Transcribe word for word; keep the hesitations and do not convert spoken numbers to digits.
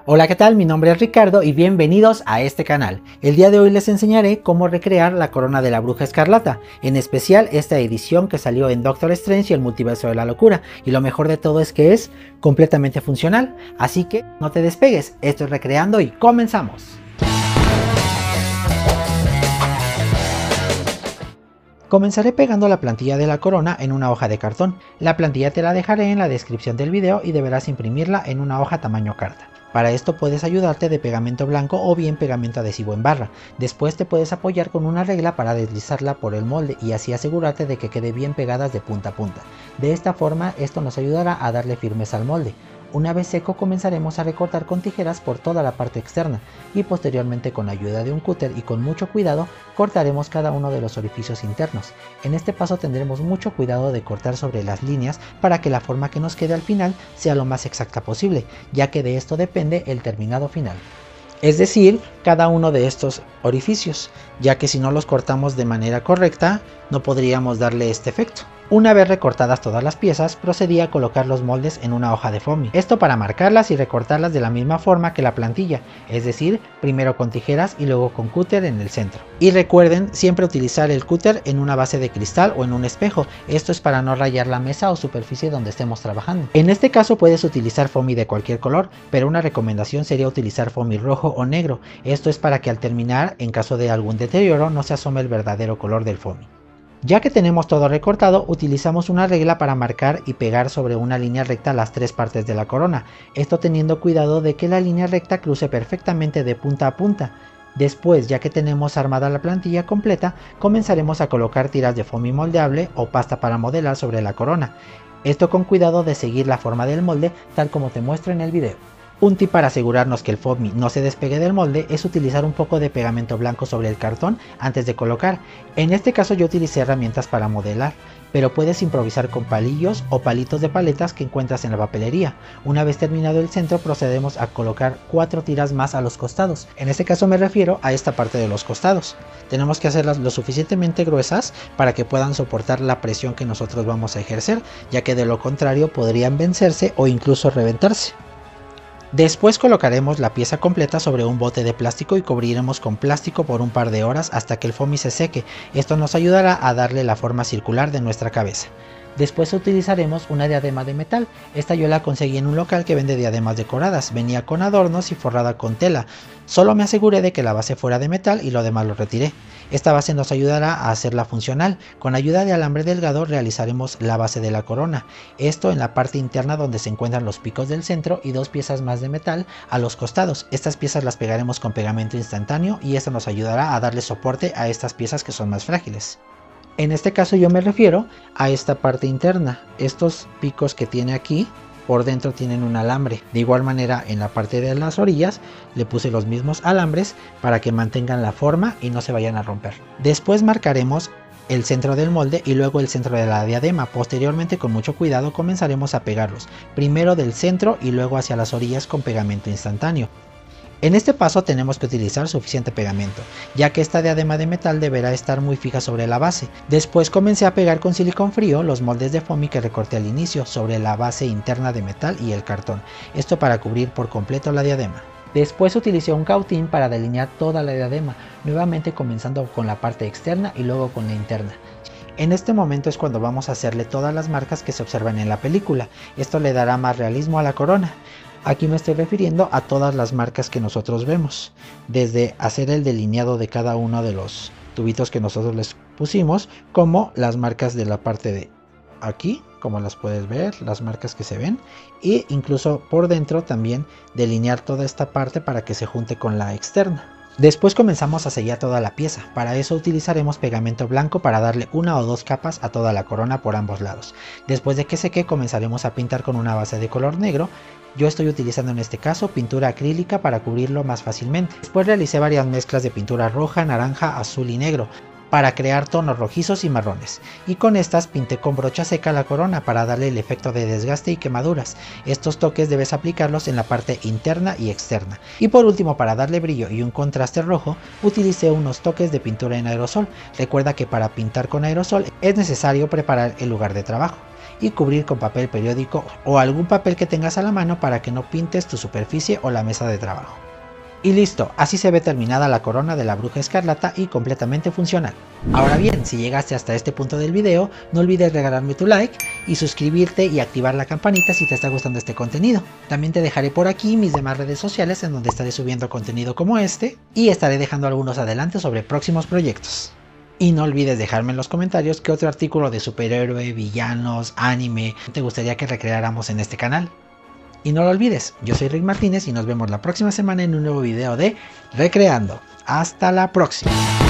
Hola, ¿qué tal? Mi nombre es Ricardo y bienvenidos a este canal. El día de hoy les enseñaré cómo recrear la corona de la Bruja Escarlata, en especial esta edición que salió en Doctor Strange y el Multiverso de la Locura, y lo mejor de todo es que es completamente funcional, así que no te despegues, esto es Recreando y comenzamos. Comenzaré pegando la plantilla de la corona en una hoja de cartón. La plantilla te la dejaré en la descripción del video y deberás imprimirla en una hoja tamaño carta. Para esto puedes ayudarte de pegamento blanco o bien pegamento adhesivo en barra. Después te puedes apoyar con una regla para deslizarla por el molde y así asegurarte de que quede bien pegadas de punta a punta. De esta forma esto nos ayudará a darle firmeza al molde. Una vez seco comenzaremos a recortar con tijeras por toda la parte externa y posteriormente con ayuda de un cúter y con mucho cuidado cortaremos cada uno de los orificios internos. En este paso tendremos mucho cuidado de cortar sobre las líneas para que la forma que nos quede al final sea lo más exacta posible, ya que de esto depende el terminado final. Es decir, cada uno de estos orificios, ya que si no los cortamos de manera correcta no podríamos darle este efecto. Una vez recortadas todas las piezas, procedí a colocar los moldes en una hoja de foamy. Esto para marcarlas y recortarlas de la misma forma que la plantilla, es decir, primero con tijeras y luego con cúter en el centro. Y recuerden siempre utilizar el cúter en una base de cristal o en un espejo, esto es para no rayar la mesa o superficie donde estemos trabajando. En este caso puedes utilizar foamy de cualquier color, pero una recomendación sería utilizar foamy rojo o negro, esto es para que al terminar, en caso de algún deterioro, no se asome el verdadero color del foamy. Ya que tenemos todo recortado, utilizamos una regla para marcar y pegar sobre una línea recta las tres partes de la corona, esto teniendo cuidado de que la línea recta cruce perfectamente de punta a punta. Después, ya que tenemos armada la plantilla completa, comenzaremos a colocar tiras de foamy moldeable o pasta para modelar sobre la corona, esto con cuidado de seguir la forma del molde tal como te muestro en el video. Un tip para asegurarnos que el foamy no se despegue del molde es utilizar un poco de pegamento blanco sobre el cartón antes de colocar. En este caso yo utilicé herramientas para modelar, pero puedes improvisar con palillos o palitos de paletas que encuentras en la papelería. Una vez terminado el centro procedemos a colocar cuatro tiras más a los costados. En este caso me refiero a esta parte de los costados. Tenemos que hacerlas lo suficientemente gruesas para que puedan soportar la presión que nosotros vamos a ejercer, ya que de lo contrario podrían vencerse o incluso reventarse. Después colocaremos la pieza completa sobre un bote de plástico y cubriremos con plástico por un par de horas hasta que el foamy se seque. Esto nos ayudará a darle la forma circular de nuestra cabeza. Después utilizaremos una diadema de metal, esta yo la conseguí en un local que vende diademas decoradas, venía con adornos y forrada con tela, solo me aseguré de que la base fuera de metal y lo demás lo retiré. Esta base nos ayudará a hacerla funcional, con ayuda de alambre delgado realizaremos la base de la corona, esto en la parte interna donde se encuentran los picos del centro y dos piezas más de metal a los costados. Estas piezas las pegaremos con pegamento instantáneo y esto nos ayudará a darle soporte a estas piezas que son más frágiles. En este caso yo me refiero a esta parte interna, estos picos que tiene aquí por dentro tienen un alambre, de igual manera en la parte de las orillas le puse los mismos alambres para que mantengan la forma y no se vayan a romper. Después marcaremos el centro del molde y luego el centro de la diadema, posteriormente con mucho cuidado comenzaremos a pegarlos, primero del centro y luego hacia las orillas con pegamento instantáneo. En este paso tenemos que utilizar suficiente pegamento, ya que esta diadema de metal deberá estar muy fija sobre la base. Después comencé a pegar con silicón frío los moldes de foamy que recorté al inicio sobre la base interna de metal y el cartón, esto para cubrir por completo la diadema. Después utilicé un cautín para delinear toda la diadema, nuevamente comenzando con la parte externa y luego con la interna. En este momento es cuando vamos a hacerle todas las marcas que se observan en la película, esto le dará más realismo a la corona. Aquí me estoy refiriendo a todas las marcas que nosotros vemos, desde hacer el delineado de cada uno de los tubitos que nosotros les pusimos, como las marcas de la parte de aquí, como las puedes ver, las marcas que se ven, e incluso por dentro también delinear toda esta parte para que se junte con la externa. Después comenzamos a sellar toda la pieza, para eso utilizaremos pegamento blanco para darle una o dos capas a toda la corona por ambos lados. Después de que seque comenzaremos a pintar con una base de color negro, yo estoy utilizando en este caso pintura acrílica para cubrirlo más fácilmente. Después realicé varias mezclas de pintura roja, naranja, azul y negro para crear tonos rojizos y marrones, y con estas pinté con brocha seca la corona para darle el efecto de desgaste y quemaduras. Estos toques debes aplicarlos en la parte interna y externa. Y por último, para darle brillo y un contraste rojo, utilicé unos toques de pintura en aerosol. Recuerda que para pintar con aerosol es necesario preparar el lugar de trabajo. y cubrir con papel periódico o algún papel que tengas a la mano para que no pintes tu superficie o la mesa de trabajo. Y listo, así se ve terminada la corona de la bruja escarlata y completamente funcional. Ahora bien, si llegaste hasta este punto del video, no olvides regalarme tu like y suscribirte y activar la campanita si te está gustando este contenido. También te dejaré por aquí mis demás redes sociales en donde estaré subiendo contenido como este y estaré dejando algunos adelantos sobre próximos proyectos. Y no olvides dejarme en los comentarios qué otro artículo de superhéroe, villanos, anime te gustaría que recreáramos en este canal. Y no lo olvides, yo soy Rick Martínez y nos vemos la próxima semana en un nuevo video de Recreando. Hasta la próxima.